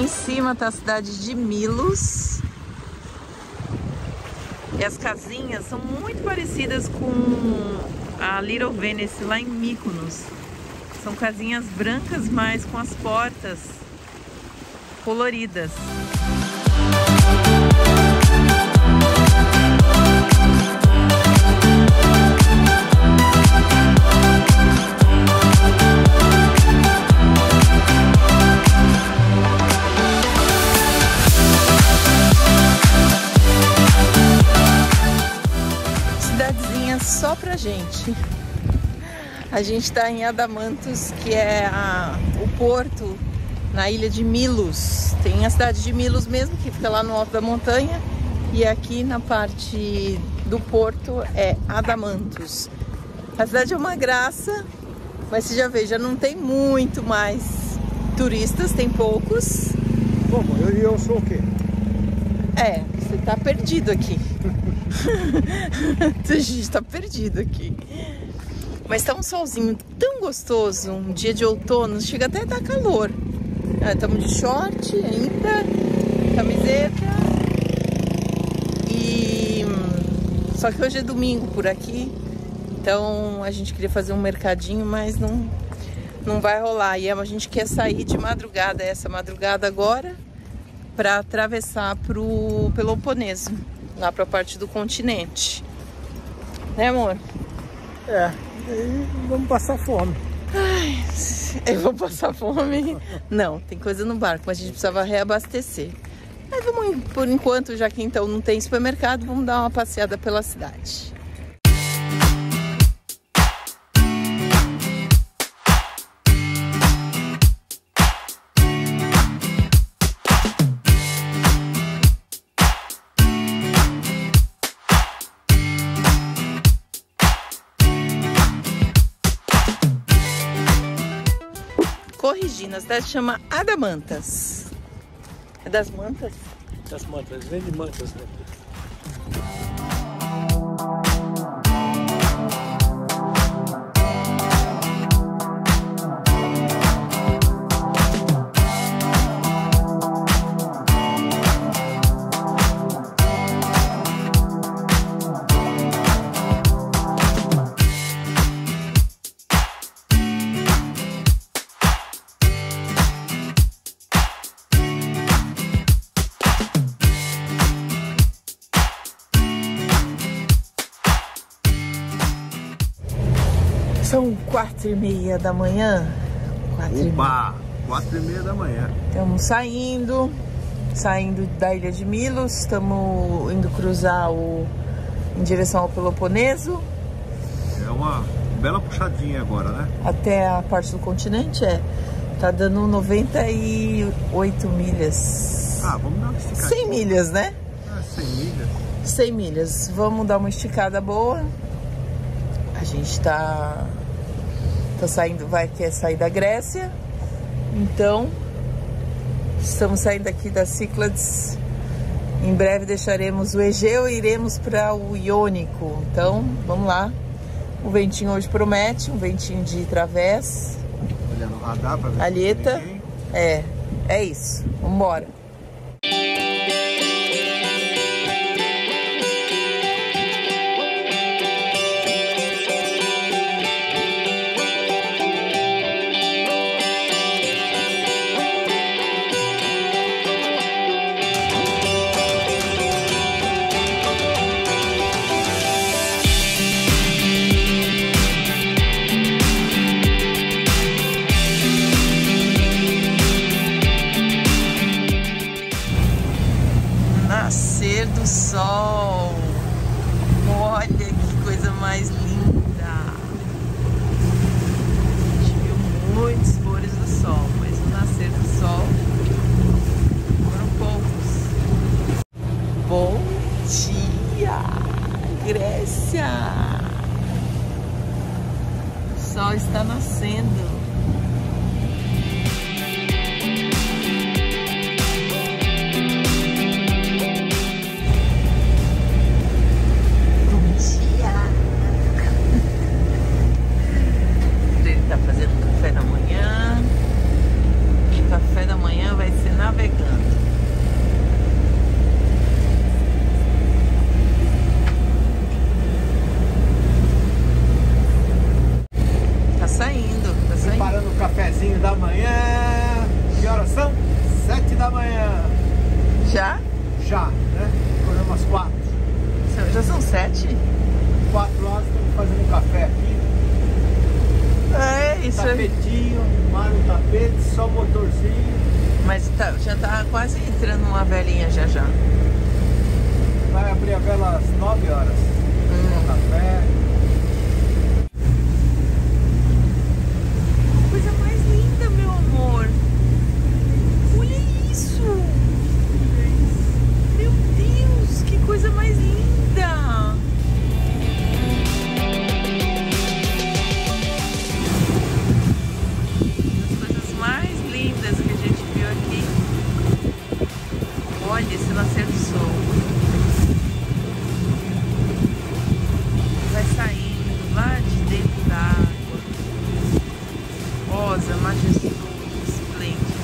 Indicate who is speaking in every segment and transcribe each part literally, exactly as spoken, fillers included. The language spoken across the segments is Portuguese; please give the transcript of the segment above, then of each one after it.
Speaker 1: em cima tá a cidade de Milos. E as casinhas são muito parecidas com a Little Venice lá em Mykonos. São casinhas brancas, mas com as portas coloridas. Cidadezinha só pra gente. A gente tá em Adamantos, que é a, o porto na ilha de Milos. Tem a cidade de Milos mesmo, que fica lá no alto da montanha. E aqui na parte do porto é Adamantos. A cidade é uma graça, mas você já vê, já não tem muito mais turistas, tem poucos.
Speaker 2: Como? Eu, eu sou o quê?
Speaker 1: É, você tá perdido aqui. A gente tá perdido aqui. Mas tá um solzinho tão gostoso, um dia de outono, chega até a dar calor. Estamos de short ainda, camiseta. E só que hoje é domingo por aqui, então a gente queria fazer um mercadinho, mas não, não vai rolar. E a gente quer sair de madrugada, essa madrugada agora, para atravessar pro Peloponeso, lá para a parte do continente. Né, amor?
Speaker 2: É. E vamos passar fome.
Speaker 1: Ai, eu vou passar fome? Não, tem coisa no barco, mas a gente precisava reabastecer. Mas vamos, por enquanto, já que então não tem supermercado, vamos dar uma passeada pela cidade. Corrigindo, a cidade chama Adamantas. É das mantas?
Speaker 2: Das mantas, vem de mantas, né?
Speaker 1: São quatro e meia da manhã. Quatro
Speaker 2: Opa! Quatro e meia da manhã.
Speaker 1: Estamos saindo, saindo da ilha de Milos. Estamos indo cruzar o, em direção ao Peloponeso.
Speaker 2: É uma bela puxadinha agora, né?
Speaker 1: Até a parte do continente, é. Tá dando noventa e oito milhas.
Speaker 2: Ah, vamos dar uma esticada.
Speaker 1: cem milhas, né?
Speaker 2: Ah, cem milhas.
Speaker 1: cem milhas. Vamos dar uma esticada boa. A gente tá, tá saindo, vai quer sair da Grécia. Então, estamos saindo aqui da Cyclades. Em breve deixaremos o Egeu e iremos para o Iônico. Então, vamos lá. O ventinho hoje promete, um ventinho de través.
Speaker 2: Olhando o radar para ver.
Speaker 1: Alheta. É, é isso. Vamos embora. Nascer do sol. Olha que coisa mais linda. A gente viu muitos pôres do sol, mas o nascer do sol foram poucos. Bom dia, Grécia. O sol está nascendo. Já?
Speaker 2: Já, né? Agora umas quatro.
Speaker 1: Já são sete?
Speaker 2: Quatro horas, estamos fazendo um café aqui.
Speaker 1: É, isso aí.
Speaker 2: Tapetinho, mar no tapete, só motorzinho.
Speaker 1: Mas tá, já tá quase entrando uma velinha já já.
Speaker 2: Vai abrir a vela às nove horas.
Speaker 1: Hum.
Speaker 2: Café.
Speaker 1: Coisa mais linda, meu amor. Olha isso. Meu Deus, que coisa mais linda. As coisas mais lindas que a gente viu aqui. Olha esse nascer do sol. Vai saindo lá de dentro da água. Rosa, majestoso, esplêndido.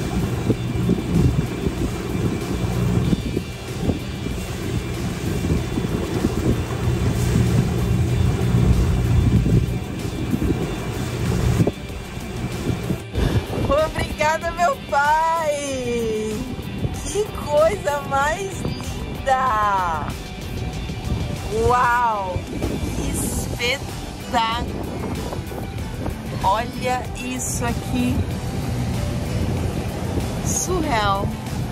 Speaker 1: Obrigada, meu pai! Que coisa mais linda! Uau! Que espetáculo! Olha isso aqui! Surreal!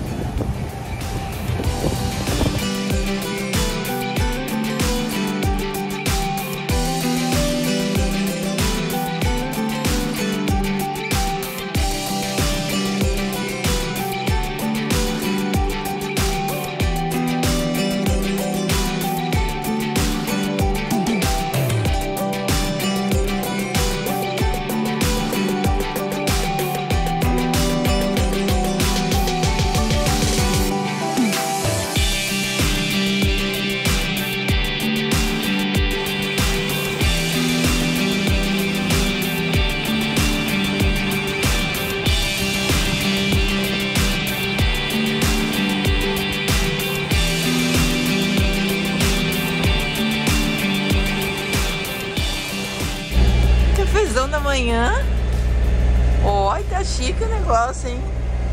Speaker 1: Cafezão da manhã. Olha, tá chique o negócio, hein?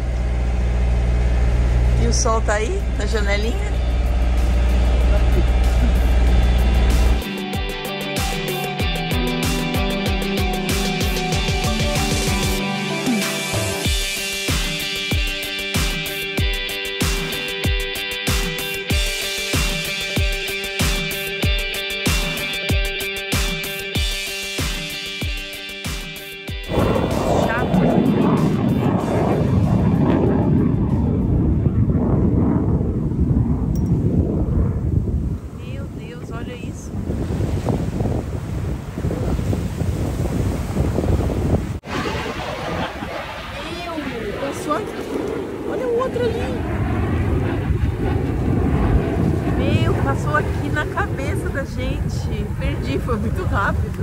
Speaker 1: E o sol tá aí, na janelinha. Olha o outro ali. Meu, passou aqui na cabeça da gente. Perdi, foi muito rápido.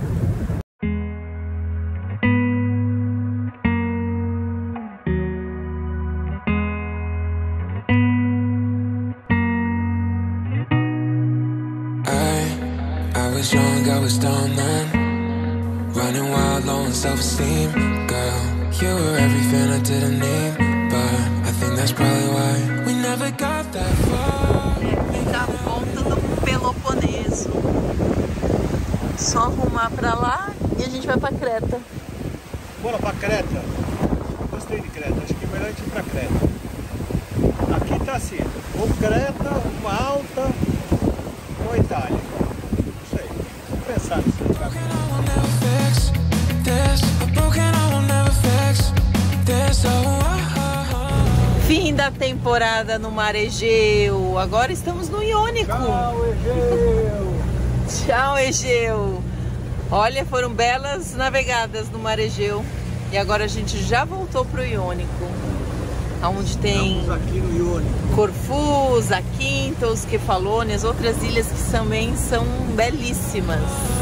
Speaker 3: I, I was young, I was dumb then. Running wild, low on self-esteem. Girl, you were everything I didn't need. But I think that's probably why we never got that far.
Speaker 1: É, da volta do Peloponeso. Só arrumar pra lá e a gente vai pra Creta.
Speaker 2: Bora pra Creta? Gostei de Creta, acho que é melhor a gente ir pra Creta. Aqui tá assim, ou Creta, uma alta, ou Itália. Não sei, vou pensar nisso.
Speaker 1: Fim da temporada no Mar Egeu. Agora estamos no Iônico.
Speaker 2: Tchau, Egeu!
Speaker 1: Tchau, Egeu! Olha, foram belas navegadas no Mar Egeu. E agora a gente já voltou pro Iônico, onde tem
Speaker 2: Estamos aqui no Iônico.
Speaker 1: Corfu, Zakynthos, Kefalônias, outras ilhas que também são belíssimas.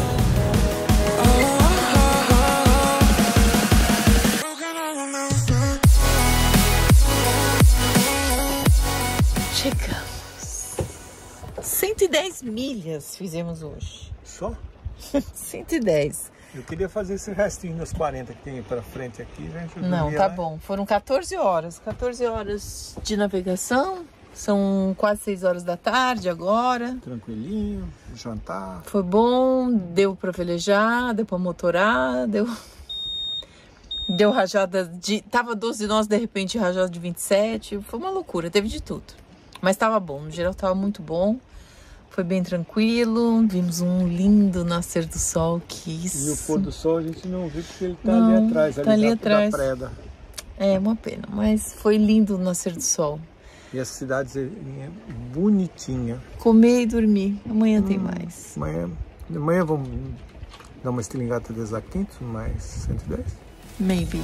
Speaker 1: Chegamos. cento e dez milhas fizemos hoje.
Speaker 2: Só?
Speaker 1: cento e dez.
Speaker 2: Eu queria fazer esse restinho dos quarenta que tem pra frente aqui, gente.
Speaker 1: Não, tá bom. Foram quatorze horas. quatorze horas de navegação. São quase seis horas da tarde agora.
Speaker 2: Tranquilinho, jantar.
Speaker 1: Foi bom, deu pra velejar, deu pra motorar, deu... Deu rajada de... Tava doze nós, de repente rajada de vinte e sete. Foi uma loucura, teve de tudo. Mas tava bom, no geral tava muito bom. Foi bem tranquilo, vimos um lindo nascer do sol, que isso.
Speaker 2: E o pôr do sol a gente não viu porque ele tá
Speaker 1: Não,
Speaker 2: ali atrás, ali,
Speaker 1: tá ali
Speaker 2: da,
Speaker 1: atrás.
Speaker 2: da preda.
Speaker 1: É, uma pena, mas foi lindo o nascer do sol.
Speaker 2: E a cidade é bonitinha.
Speaker 1: Comer e dormir, amanhã hum, tem mais.
Speaker 2: Amanhã, amanhã vamos dar uma estilingata de Zakynthos, mais cento e dez?
Speaker 1: Maybe.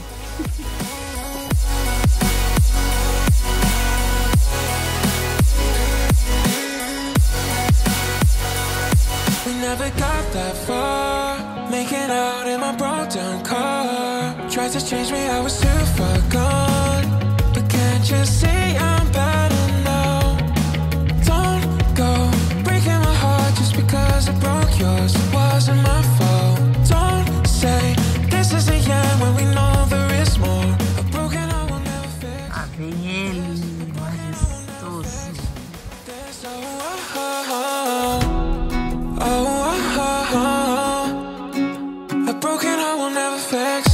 Speaker 3: We never got that far, making out in my broke down car. Tried to change me, I was too far gone. But can't you see I'm better now? Don't go breaking my heart just because I broke yours. It wasn't my fault. Don't say this is the end when we know there is more. A broken heart will never fix.
Speaker 1: Ah, vem ele, majestoso.
Speaker 3: There's no oh, oh, oh, oh. A broken heart will never fix.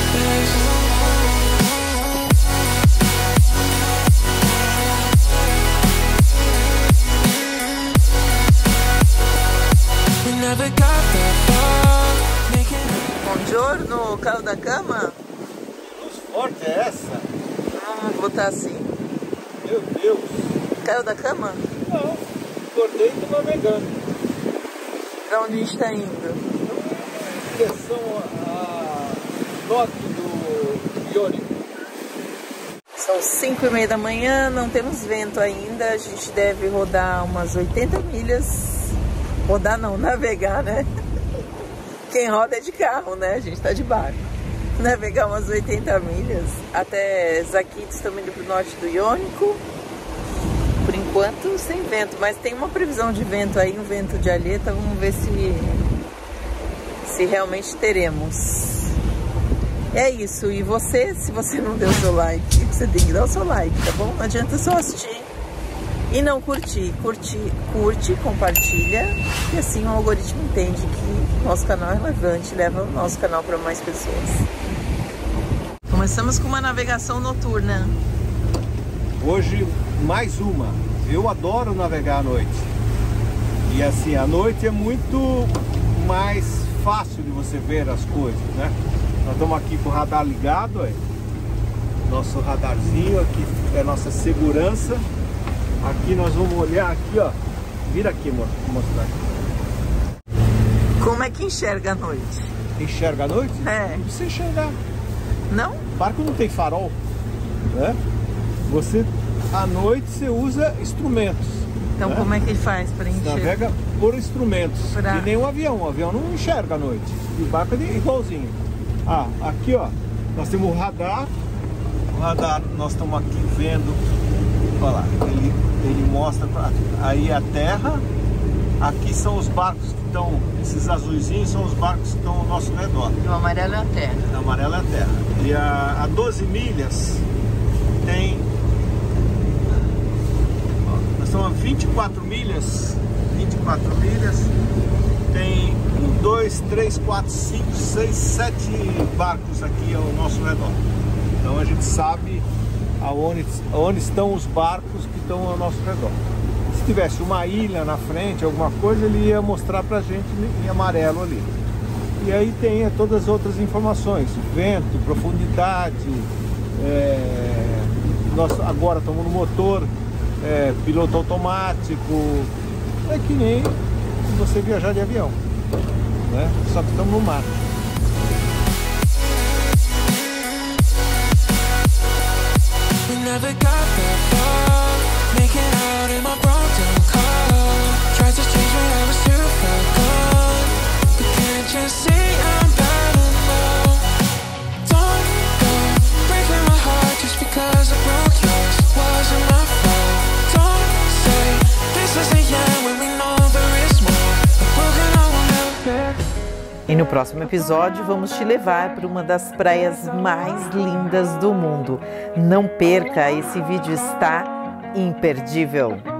Speaker 3: We never got that far.
Speaker 1: Buongiorno, caiu da cama?
Speaker 2: Que luz forte é essa?
Speaker 1: Vamos botar assim.
Speaker 2: Meu Deus.
Speaker 1: Caiu da cama?
Speaker 2: Não, acordei e tô navegando.
Speaker 1: Pra onde a gente tá indo?
Speaker 2: Em direção a norte do Iônico.
Speaker 1: São cinco e meia da manhã, não temos vento ainda. A gente deve rodar umas oitenta milhas. Rodar não, navegar, né? Quem roda é de carro, né? A gente tá de barco. Navegar umas oitenta milhas até Zakynthos, estamos indo pro norte do Iônico. Por enquanto, sem vento, mas tem uma previsão de vento aí, um vento de alheta. Vamos ver se, se realmente teremos. É isso. E você, se você não deu seu like, você tem que dar o seu like, tá bom? Não adianta só assistir e não curtir. Curte, curte, compartilha, e assim o algoritmo entende que nosso canal é relevante, leva o nosso canal para mais pessoas. Começamos com uma navegação noturna.
Speaker 2: Hoje, mais uma. Eu adoro navegar à noite. E assim, à noite é muito mais fácil de você ver as coisas, né? Nós estamos aqui com o radar ligado, aí. Nosso radarzinho aqui é a nossa segurança. Aqui nós vamos olhar aqui, ó. Vira aqui, amor, vou mostrar aqui.
Speaker 1: Como é que enxerga à noite?
Speaker 2: Enxerga à noite?
Speaker 1: É.
Speaker 2: Não precisa enxergar.
Speaker 1: Não?
Speaker 2: O barco não tem farol, né? Você, à noite, você usa instrumentos.
Speaker 1: Então, né? Como é que ele faz para enxergar?
Speaker 2: Navega por instrumentos.
Speaker 1: Pra...
Speaker 2: E nem um avião. O avião não enxerga à noite. E o barco é igualzinho. Ah, aqui, ó. Nós temos o radar. O radar, nós estamos aqui vendo. Olha lá. Ele, ele mostra pra, aí a terra. Aqui são os barcos que estão. Esses azuizinhos são os barcos que estão ao nosso redor.
Speaker 1: E o amarelo é a terra.
Speaker 2: O amarelo é a terra. E a, a doze milhas tem. Nós estamos a vinte e quatro milhas. vinte e quatro milhas. Tem um, dois, três, quatro, cinco, seis, sete barcos aqui ao nosso redor. Então a gente sabe aonde, aonde estão os barcos que estão ao nosso redor. Se tivesse uma ilha na frente, alguma coisa, ele ia mostrar pra gente em amarelo ali. E aí tem todas as outras informações, vento, profundidade, é, nós agora estamos no motor, é, piloto automático, é que nem você viajar de avião, né? Só que estamos no mar.
Speaker 3: We never got that far, making out in my broke down car. Tried to change me, I was too far gone. But can't you see I'm better now? Don't go breaking my heart just because I broke yours. Wasn't my fault. Don't say this is the end when we know there is more. A broken heart will never fix.
Speaker 1: E no próximo episódio vamos te levar para uma das praias mais lindas do mundo. Não perca, esse vídeo está imperdível.